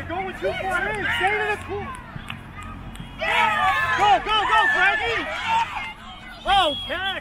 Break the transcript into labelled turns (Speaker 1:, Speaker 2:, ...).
Speaker 1: you're going too far in. Stay to the corner. Go, go, go, Frankie! Oh, catch!